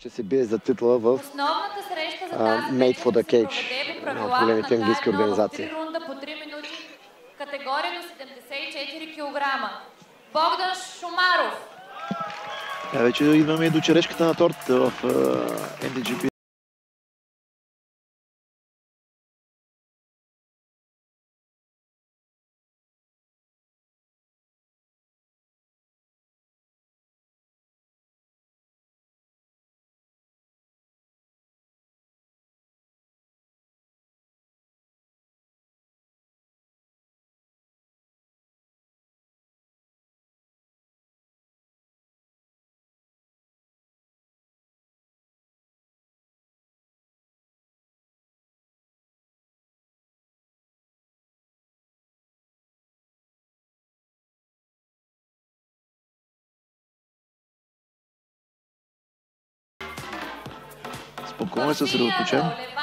ще се бие за титла в Основната среща за тази Made for the Cage, една от големите английски организации. рунда по 3 минути, категория до 74 кг. Богдан Шумаров. Вече идваме и до черешката на тортата в MTGP. Спокойно, съсредоточен.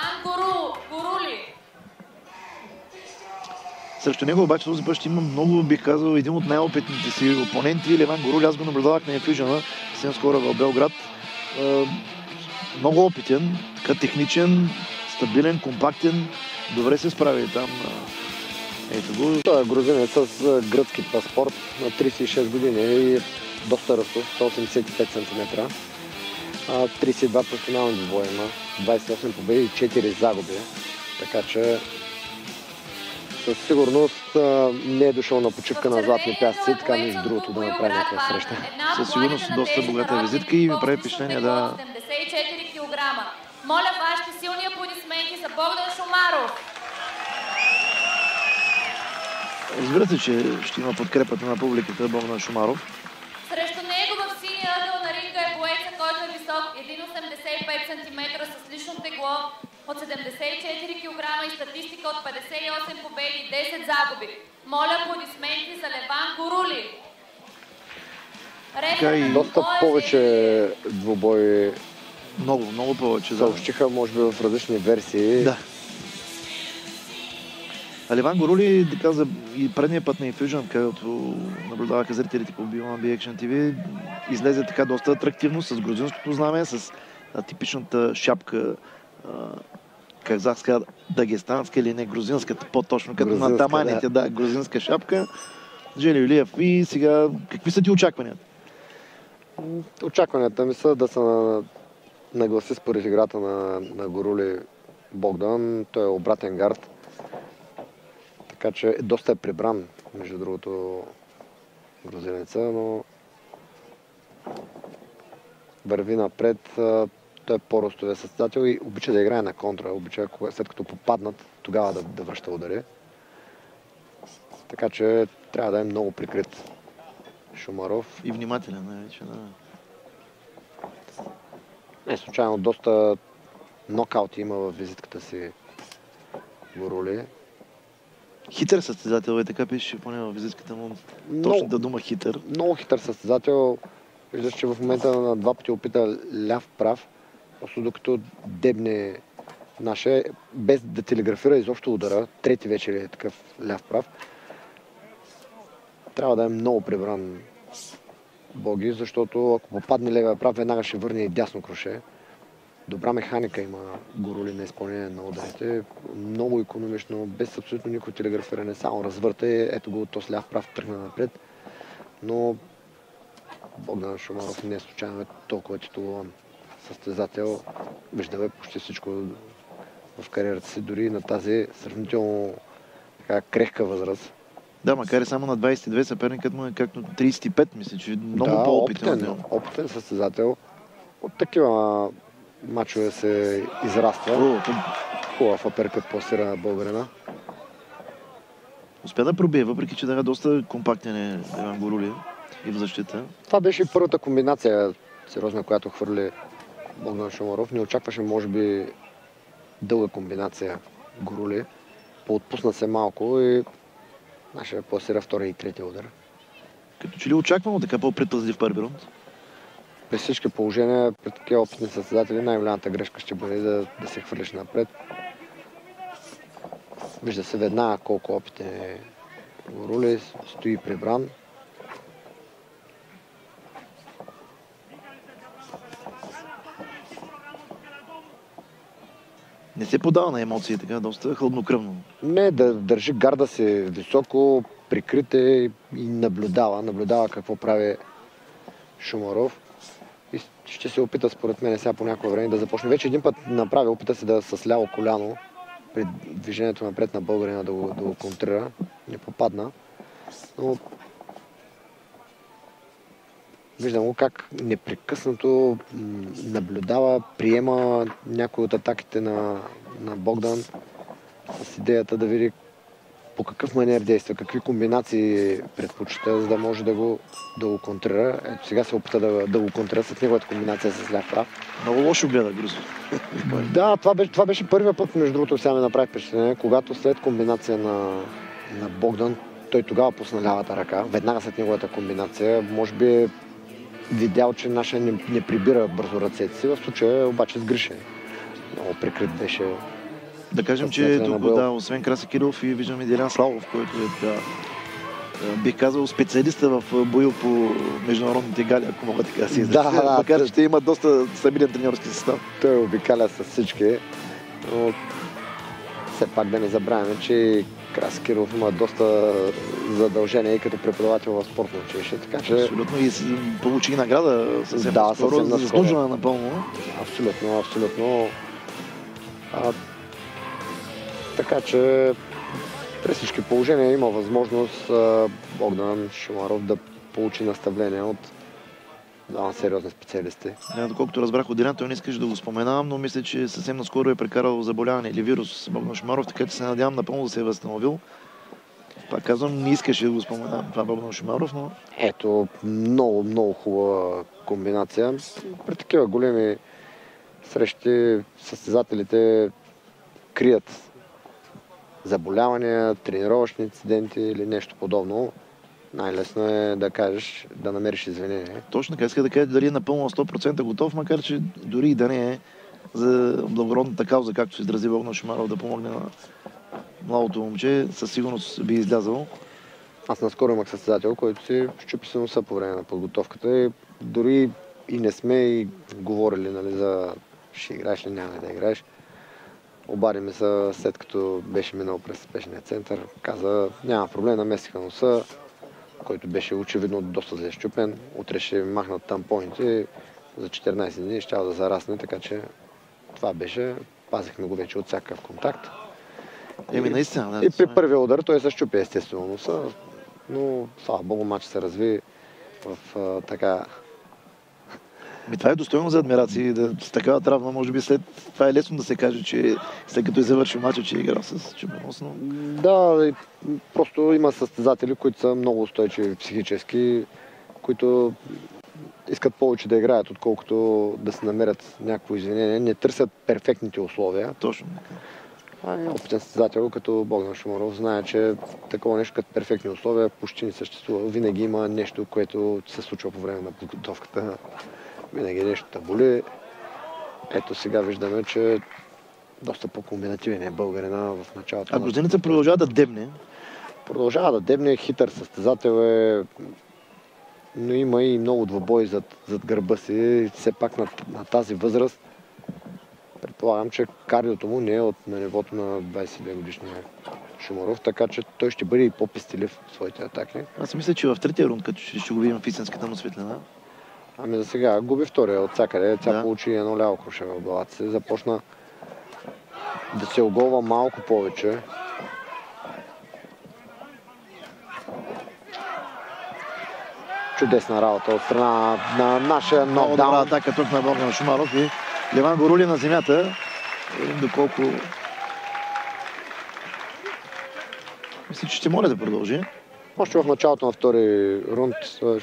Срещу него обаче този път ще има много, бих казал, един от най-опитните си опоненти, Леван Горули. Аз го наблюдавах на Infusion съвсем скоро в Белград. Много опитен, така техничен, стабилен, компактен. Добре се справи там. Ето го. Той е грузинец с гръцки паспорт на 36 години и доста ръстов, 185 см. 32 професионални двубоя има, 28 победи и 4 загуби. Така че със сигурност не е дошъл на почивка на златни пясъци, така между другото да направи някаква среща. Със сигурност доста богата визитка и ми прави впечатление да... 74 кг. Моля вашите силни аплодисменти за Богдан Шумаров. Разбира се, че ще има подкрепата на публиката Богдан Шумаров. Срещу него в синия ъгъл на ринга е боеца, който е висок 1,85 см с лично тегло от 74 кг и статистика от 58 победи и 10 загуби. Моля аплодисменти за Леван Горули. Доста повече двубои много повече. Съобщиха, може би в различни версии. Да. А Леван Горули, да каза и предния път на Infusion, където наблюдаваха зрителите по BioMB Action TV, излезе така доста атрактивно с грузинското знаме, с типичната шапка, казахска, дагестанска или не грузинската, по-точно като на таманите, да, грузинска шапка. Жели Илиев. И сега, какви са ти очакванията? Очакванията ми са да се нагласи според играта на Горули Богдан. Той е обратен гард. Така че доста е прибран, между другото, грузинеца, но върви напред. Той е по-ростовия състезател и обича да играе на контра. Обича, след като попаднат, тогава да връща удари. Така че трябва да е много прикрит Шумаров. И внимателен, най-вече, да. Не случайно, доста нокаути има в визитката си Горули. Хитър състезател е, така пише поне в визитката му. Точната дума хитър. Много хитър състезател. Виждаш, че в момента на два пъти опита ляв-прав, просто докато дебне наше, без да телеграфира изобщо удара. Трети вече е такъв ляв-прав. Трябва да е много прибран Боги, защото ако попадне левия прав, веднага ще върне и дясно круше. Добра механика има Горули на изпълнение на ударите. Много икономично, без абсолютно никакво телеграфиране. Само развърта и ето го то с ляв прав тръгна напред. Но Богдан Шумаров не е случайно е толкова титулован състезател. Виждаме почти всичко в кариерата си, дори на тази сравнително така крехка възраст. Да, макар и само на 22, съперникът му е както 35, мисля, че много по-опитен. Опитен състезател. От такива мачове се израства. Хубав аперкът пласира българина. Успя да пробие, въпреки че да доста компактен е Леван Горули и в защита. Това беше и първата комбинация, сериозна, която хвърли Богдан Шумаров. Не очакваше, може би, дълга комбинация Горули. Поотпусна се малко и ще пласира втория и третия удар. Като че ли очаквано така по-предпазлив първи рунд? При всички положения, при такива опитни състезатели, най-голямата грешка ще бъде да се хвърлиш напред. Вижда се веднага колко опитен е Горули, стои прибран. Не се подава на емоции, така доста хладнокръвно. Не, да държи гарда си високо, прикрите и наблюдава какво прави Шумаров. И ще се опита, според мен, сега по някое време да започне. Вече един път направи, опита се да с ляво коляно при движението напред на българина да го контрира. Не попадна. Но виждам го как непрекъснато наблюдава, приема някои от атаките на Богдан с идеята да види по какъв манер действа, какви комбинации предпочита, за да може да го контрира. Ето сега се опита да го контрира с неговата комбинация с ляв прав. Много лошо гледа Грузов. Да, това беше първият път, между другото, сега ми направи впечатление, когато след комбинация на Богдан, той тогава пусна лявата ръка, веднага след неговата комбинация, може би е видял, че нашия не прибира бързо ръцете си, в случая обаче сгреши. Много прикрит беше. Да кажем, че тук, освен Краси Кирилов, и виждаме Делян Славов, който е така, бих казал, специалиста в боя по международните гали, ако мога така да си изразя. Да, макар че ще има доста стабилен треньорски състав. Той обикаля с всички, но все пак да не забравяме, че Краси Кирилов има доста задължения и като преподавател в спортно училище, така че... Абсолютно, и получи награда съвсем наскоро, заслужена напълно. Абсолютно. Така че при всички положения има възможност Богдан Шумаров да получи наставление от сериозни специалисти. Доколкото разбрах от Делян, той не искаше да го споменавам, но мисля, че съвсем наскоро е прекарал заболяване или вирус Богдан Шумаров, така че се надявам напълно да се е възстановил. Пак казвам, не искаше да го споменавам това Богдан Шумаров, но... Ето, много хубава комбинация. При такива големи срещи състезателите крият заболявания, тренировъчни инциденти или нещо подобно. Най-лесно е да кажеш, да намериш извинение. Точно така, иска да кажа дали е напълно 100% готов, макар че дори и да не е за благородната кауза, както се изрази Богдан Шумаров, да помогне на младото момче, със сигурност би излязъл. Аз наскоро имах състезател, който си щупи се носа по време на подготовката и дори и не сме и говорили, нали, за ще играеш ли, няма да играеш. Обади ме се, след като беше минал през спешния център, каза, няма проблем, наместиха носа, който беше очевидно доста зле щупен. Утре ще махнат тампоните, за 14 дни ще да зарасне, така че това беше. Пазихме го вече от всякакъв контакт. Наистина, да. И при първия удар той се щупи естествено носа, но слава богу, матч се разви в така... Това е достойно за адмирации. С такава травма, може би след това е лесно да се каже, че след като е завършил мача, че е играл с чемпионност. Но... Да, просто има състезатели, които са много устойчиви психически, които искат повече да играят, отколкото да се намерят някакво извинение. Не търсят перфектните условия. Точно така. Опитен състезател като Богдан Шумаров знае, че такова нещо като перфектни условия почти не съществува. Винаги има нещо, което се случва по време на подготовката. Винаги нещо да боли. Ето сега виждаме, че доста по-комбинативен е българина в началото. А грузинеца продължава да дебне? Продължава да дебне, хитър състезател е, но има и много двобой зад гърба си. Все пак на тази възраст предполагам, че кардиото му не е на нивото на 22 годишния Шумаров, така че той ще бъде и по-пестелив в своите атаки. Аз мисля, че в третия рунд, като ще го видим в истинската му светлина. Ами за сега губи втория от всякъде. Тя получи едно ляво круше в главата си. Започна да се оголва малко повече. Чудесна работа от страна на нашия нокдаун. Много добра атака тук на Богдан Шумаров и Леван го рули на земята. Доколко... Мисля, че ще моля да продължи. Още в началото на втори рунд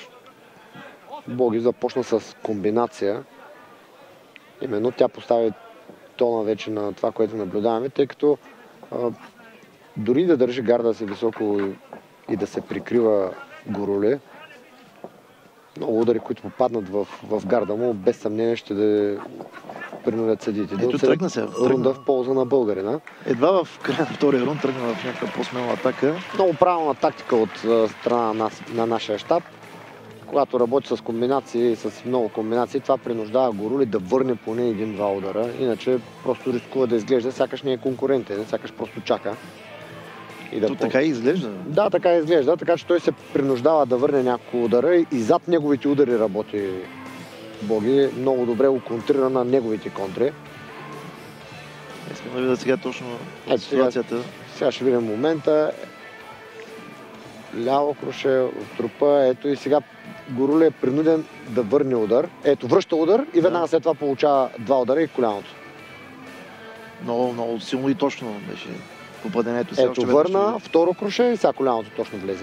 Боги започна с комбинация. Именно тя постави тона вече на това, което наблюдаваме, тъй като дори да държи гарда си високо и да се прикрива Гороле, много удари, които попаднат в гарда му, без съмнение ще да принудят съдиите. Ето тръгна се. Рунда в полза на българина. Едва в края на втория рунд тръгна в някаква по-смела атака. Много правилна тактика от страна на нашия щаб. когато работи с комбинации, с много комбинации, това принуждава Горули да върне поне един-два удара, иначе просто рискува да изглежда, сякаш не е конкурентен, сякаш просто чака. И То така и изглежда. Да, така изглежда, така че той се принуждава да върне няколко удара и зад неговите удари работи Боги. Много добре го контрира на неговите контри. Искам да видя сега точно ситуацията. Сега ще видим момента. Ляво круше от трупа. Ето и сега Горули е принуден да върне удар. Ето, връща удар и веднага след това получава два удара и коляното. Много силно и точно беше попадението. Ето, върна, второ круше и сега коляното точно влезе.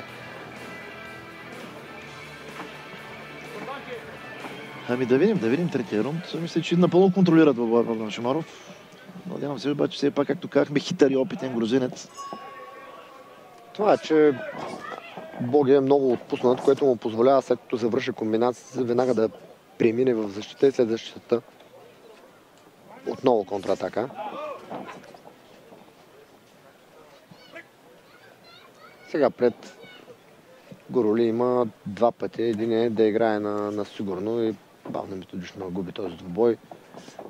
Ами да видим третия рунд. Мисля, че напълно контролират във борбата на Шамаров. Надявам се, обаче все пак, както казахме, хитър и опитен грузинец. Това е, че Боги е много отпуснат, което му позволява, след като завърши комбинацията, веднага да премине в защита и след защитата отново контратака. Сега пред Горули има два пъти. Един е да играе на сигурно и бавно методично губи този двубой.